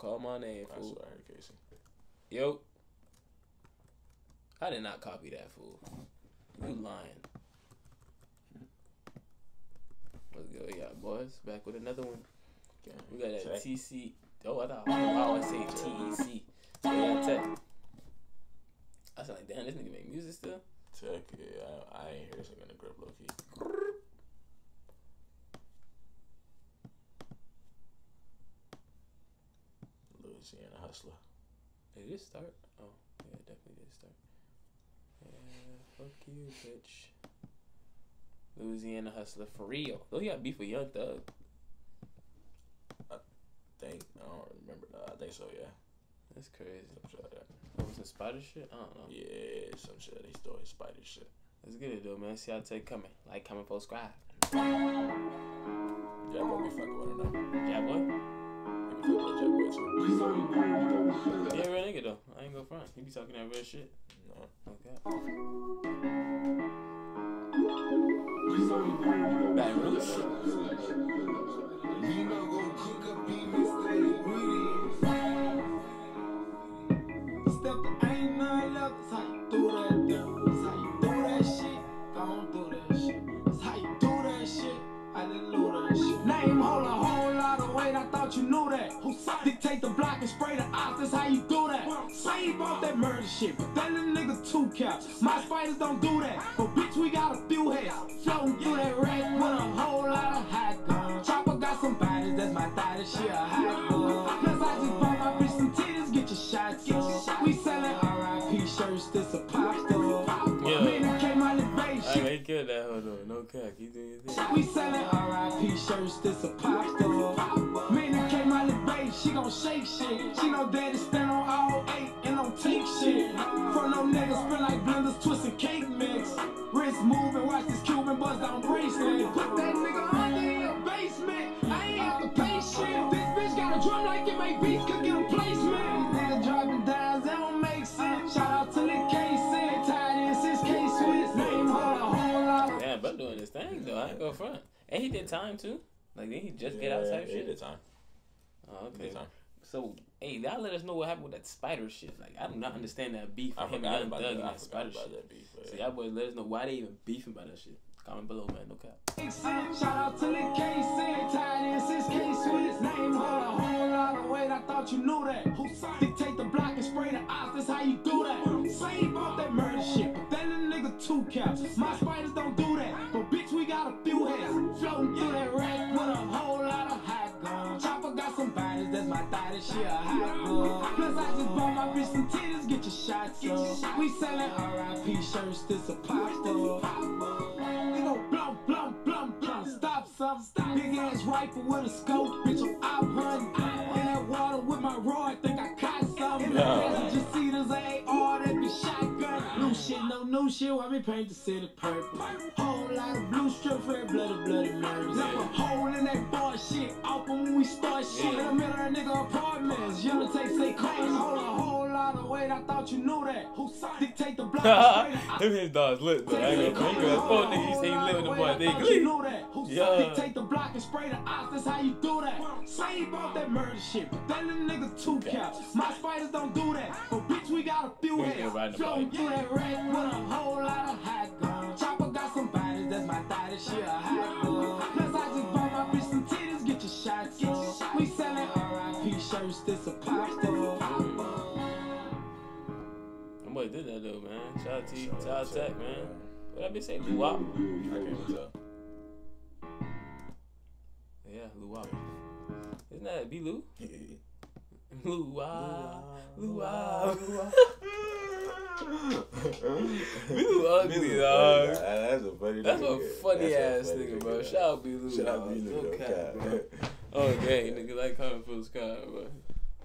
call my name, I fool. swear I heard Casey. Yo. I did not copy that, fool. You lying. Let's go. Yeah, boys. Back with another one. Okay. We got that Tech. TC. Oh, I thought I always say TEC. So yeah, Tech. I was like, damn, this nigga make music still? Tech, yeah, I ain't hear this nigga in the grip low key. Louisiana Hustler. Did it start? Oh, yeah, it definitely did start. Yeah, fuck you, bitch. Louisiana Hustler for real. Oh, he got beef with Young Thug. I don't remember. I think so, yeah. That's crazy. Some shit like that. That was some spider shit? I don't know. Yeah, some shit. They stole his spider shit. Let's get it though, man. See how take coming. Like, comment, subscribe. Yeah, boy, be fucking with her now. Yeah, boy. Be fucking with Jack Boy too. Yeah, real nigga though. I ain't go front. He be talking that real shit. No. Okay. Baton Rouge. Ain't nothing left. That's how you do that, though. That's how you do that shit. Don't do that shit. That's how you do that shit. I didn't do that shit. Name hold a whole lot of weight. I thought you knew that. Who dictate the block and spray the ops? That's how you do that. Save off that murder shit, but that little nigga two cap. My spiders don't do that. But bitch, we got a few heads floating through that rack with a whole lot of hot gun. Chopper got some bodies. That's my thigh. That shit a hot gun. Plus I just bought my bitch some titties. Get your shots. We selling RIP shirts, this a pop store. Yeah. Man, it came out of base I shit. ain't killed that hoe though. No cap. Keep doing your thing. We selling RIP shirts, this a pop store. Man, it came out of base, she gon' shake shit. She know daddy stand on all 8 and don't take shit. From no niggas spin like blenders, twisting cake mix. Wrist moving, watch this Cuban buzz down bracelet. Put that nigga under your basement. I ain't have to pay shit. This bitch got a drum like it make beats, could get a placement. Nigga dropping dimes, that don't make sense. Shout out to Nick K-Sin, tied in since K-Swiss. Name hold a whole lot of. Yeah, but doing this thing though. I ain't go front. And he did time too. Like, did he just get out type Yeah, shit? the time. Oh, okay. The time. So, hey, y'all let us know what happened with that spider shit. Like, I do not understand that beef I with him forgot and Young about Thug that. and I that forgot spider about shit. that beef. So y'all boys let us know why they even beefing about that shit. Comment below, man. No cap. Shout out to Nick K-Sin, tied in since K-Swiss. Name hold a whole lot of weight. I thought you knew that. Who dictate the block and spray the ops? That's how you do that. Save off that murder shit, but that little nigga two caps. My spiders don't do that. But bitch, we got a few heads floating through that rack with a whole lot of hot gun. Chopper got some bodies. That's my thigh. That shit a hot gun. Plus I just bought my bitch some titties. Get your shots up. We selling RIP shirts. This a pop store. We go blum, blum, blum, blum. Stop some. Big ass rifle with a scope. Bitch, I'm hunting. In that water with my rod. Think I caught something. In the passenger seat is AR. That be shotgun. New shit, no new shit. Why me paint the city purple? Whole lot of blue strips. Red bloody nerves. Never a hole in that bar shit. Open when we start shit. In the middle of that nigga apartments. Yellow tape say claim. Hold a whole lot of weight. I thought you knew that. Who dictate the block? Them his dogs lit though. I ain't gonna think of fuck nigga. He say he live in the boy. They you good. know that. Who dictate the block and spray the ops? That's how you do that. Save off that murder shit, but that little nigga two caps. My spiders don't do that. But bitch, we got a few We heads ain't riding the floating bike. through that rack with a whole lot of hot gun. Chopper got some bodies. That's my thigh. That shit a hot gun. Plus I just bought my bitch some titties. Get your shots up. We selling RIP shirts. This a pop store. That boy did that though, man. Shout out to you. Shout out Tech, man. What that bitch say? Luwap? I can't even tell. Yeah, Luwap. Isn't that B-Lou? Luwap. Luwap. B-Lou ugly, dog. That's a funny That's a nigga. funny That's a ass funny nigga, bro. nigga. Shout out B-Lou. Shout out dog. B-Lou, No no cap, cap. bro. Oh, okay, nigga, like comment for the sky, bro.